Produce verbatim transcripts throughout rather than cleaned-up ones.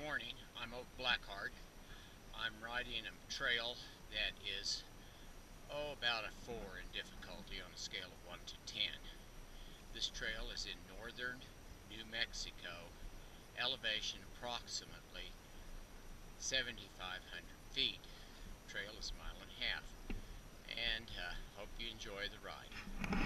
morning. I'm Oak Blackheart. I'm riding a trail that is, oh, about a four in difficulty on a scale of one to ten. This trail is in northern New Mexico, elevation approximately seventy-five hundred feet. The trail is a mile and a half, and uh, hope you enjoy the ride.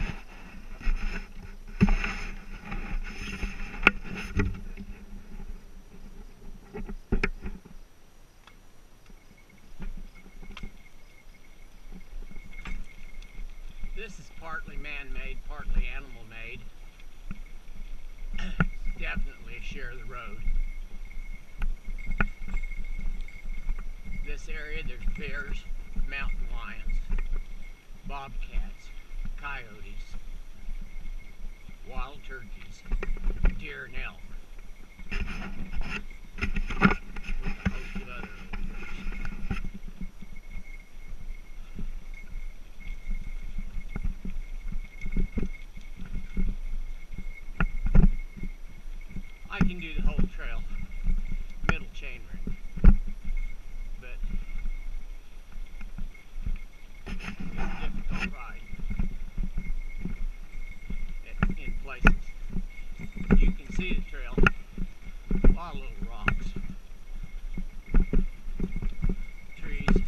This is partly man-made, partly animal-made. Definitely a share of the road. This area, there's bears, mountain lions, bobcats, coyotes, wild turkeys, deer and elk, with a host of other birds. I can do the whole trail, middle chain ring, but it's a difficult ride in places. You can see the trail, a lot of little rocks, trees.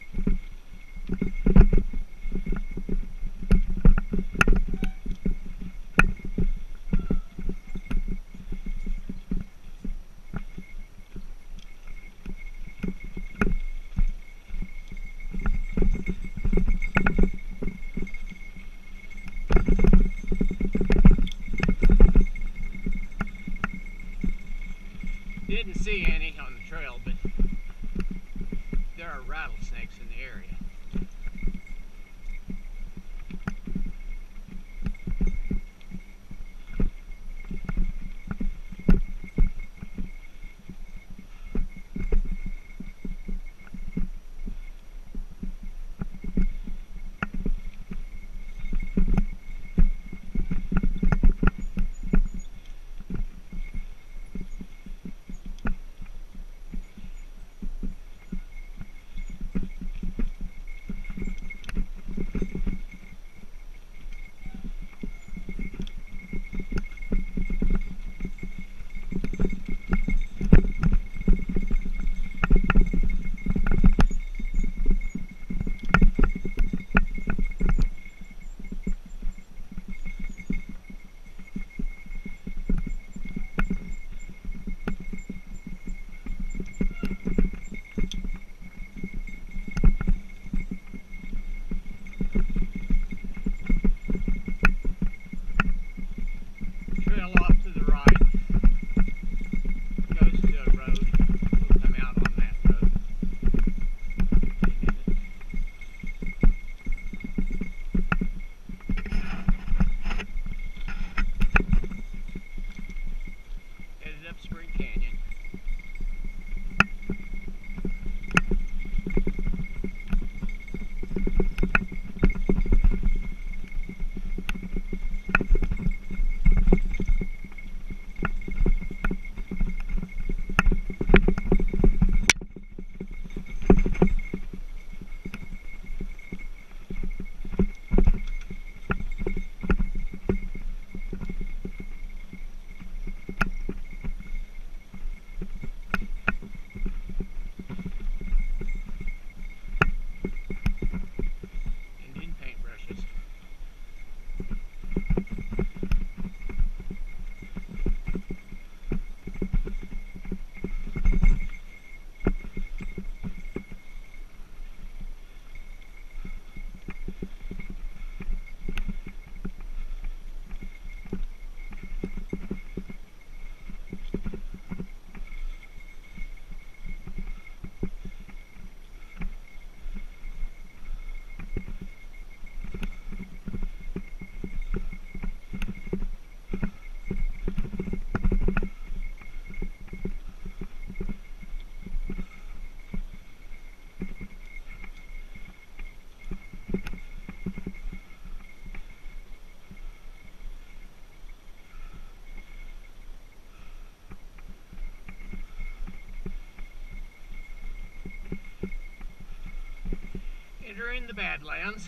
Didn't see any on the trail, but there are rattlesnakes in the area. Trail off to the right goes to a road. We'll come out on that road in a minute. Headed up Spring Canyon. in the Badlands.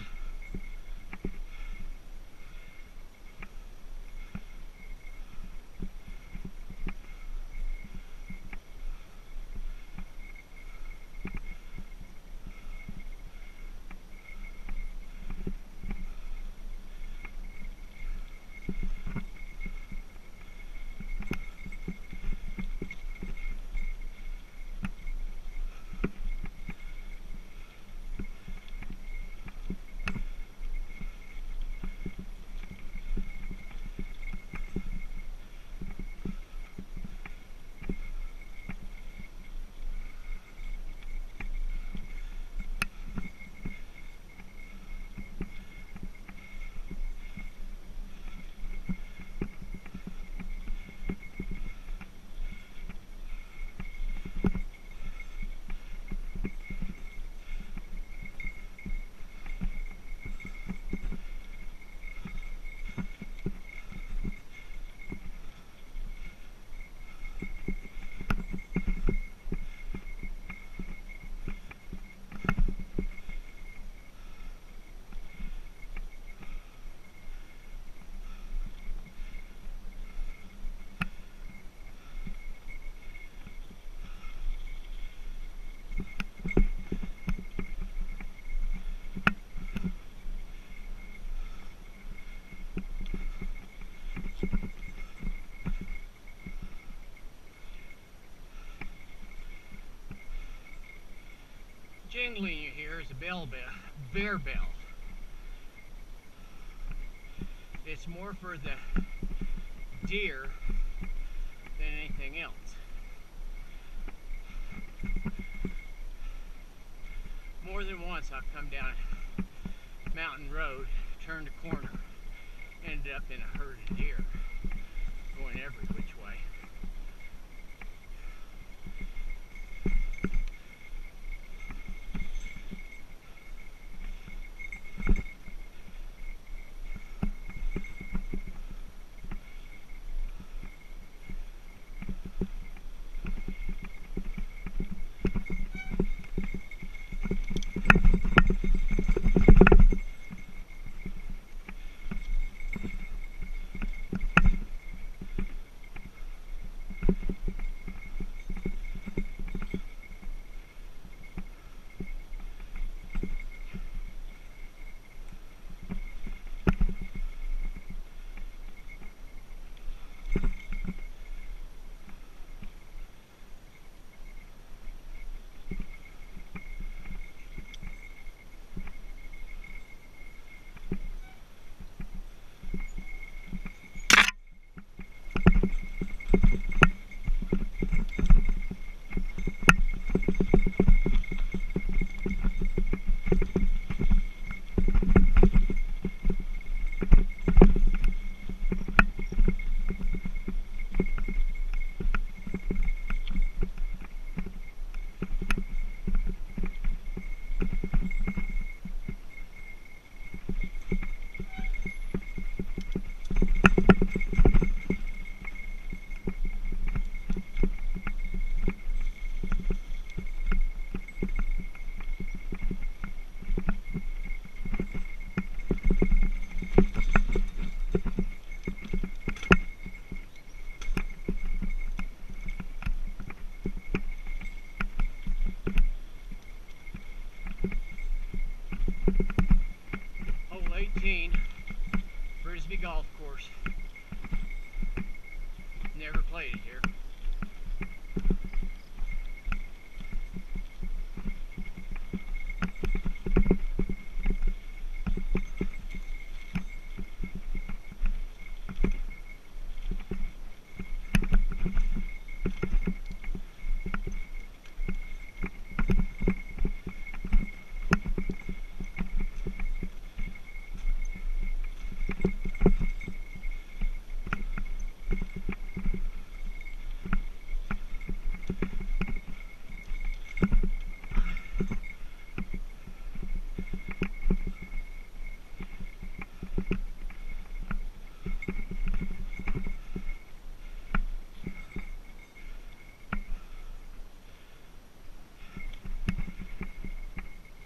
Jingling you hear is a bell bell, bear bell. It's more for the deer than anything else. More than once I've come down a mountain road, turned a corner, ended up in a herd of deer going every which way.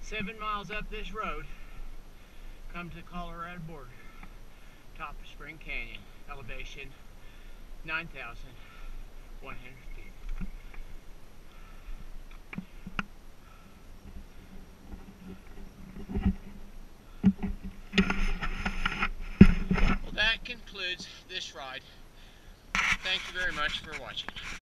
seven miles up this road, come to the Colorado border. Top of Spring Canyon, elevation nine thousand one hundred feet. Well, that concludes this ride. Thank you very much for watching.